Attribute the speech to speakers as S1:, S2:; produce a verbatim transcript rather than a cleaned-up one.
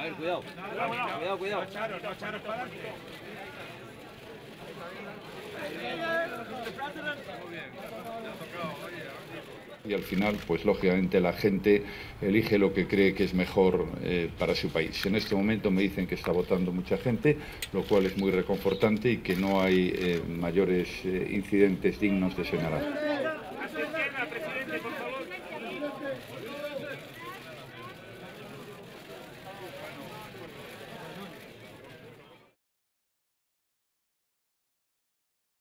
S1: ver, cuidado. Cuidado, cuidado.
S2: Y al final, pues lógicamente la gente elige lo que cree que es mejor eh, para su país. En este momento me dicen que está votando mucha gente, lo cual es muy reconfortante y que no hay eh, mayores eh, incidentes dignos de señalar.